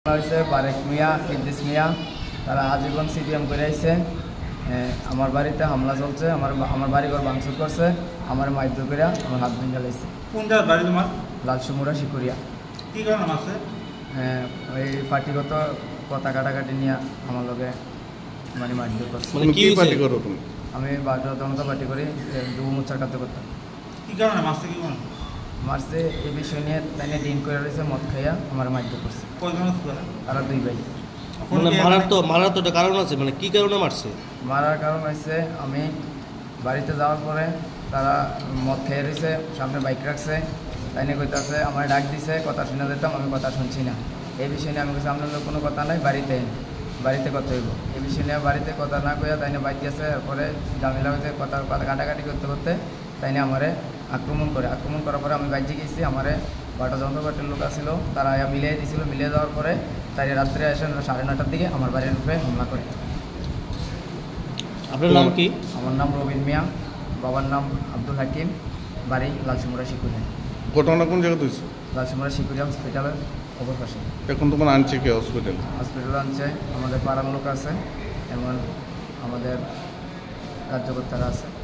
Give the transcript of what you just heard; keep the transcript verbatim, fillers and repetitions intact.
হয়েছে বারেক মিয়া, ইদ্রিস মিয়া, তারা আজীবন সিপিএম করে আইছে। আমার বাড়িতে হামলা চলছে, আমার আমার বাড়িঘর ভাঙচুর করছে, আমার মাইদ্র করে আমার হাত ভেঙে লাইছে। কোন জায়গার বাড়ি তোমার? লালসুমুরা শিকুরিয়া। কি কারণে মারছে? হ্যাঁ, ওই পার্টিগত কথা কাটাকাটি নিয়ে আমার লগে মানে মারধর করছে। মানে কি পার্টি করো তুমি? আমি ভারতীয় জনতা পার্টি করি, যুব মোর্চার কাজ করতাম। কি কারণে মারছে? কি কারণে মারছে এই বিষয় নিয়ে তাই ডিন করে রয়েছে, মদ খাইয়া আমার মারধর করছে। কয়জন আছে? তারা দুই ভাই। মানে মারার তো মারার তো একটা কারণ আছে, মানে কি কারণে মারছে? মারার কারণ হয়েছে আমি বাড়িতে যাওয়ার পরে তারা মদ খেয়ে রয়েছে, সামনে বাইক রাখছে, তাই নিয়ে কইতাছে আমার ডাক দিছে, কথা শুনে যেতাম, আমি কথা শুনছি না। এই বিষয় নিয়ে আমি কাছে আপনার কোনো কথা নাই, বাড়িতে বাড়িতে কথা হইব। এই বিষয় নিয়ে বাড়িতে কথা না কইয়া তাই নিয়ে বাইক আছে, এরপরে জামিলা হয়েছে, কথা কথা কাটাকাটি করতে করতে তাই নিয়ে আমারে আক্রমণ করে। আক্রমণ করার পরে আমি বাইকে গেছি, আমারে বাটা যন্ত্র পার্টির লোক আসছিল, তারা মিলিয়ে দিয়েছিল। মিলিয়ে দেওয়ার পরে তাই রাত্রে এসে সাড়ে নটার দিকে আমার বাড়ির উপরে হামলা করে। আপনার নাম কি? আমার নাম রবিন মিয়া, বাবার নাম আব্দুল হাকিম, বাড়ি লালসুমুরা শিকুরিয়া। ঘটনা কোন জায়গাতে হয়েছে? লালসুমুরা শিকুরিয়া হসপিটালের অপর পাশে। এখন তোমার আনছে কি হসপিটাল? হসপিটালে আনছে আমাদের পাড়ার লোক আছে, এমন আমাদের কার্যকর্তারা আছে।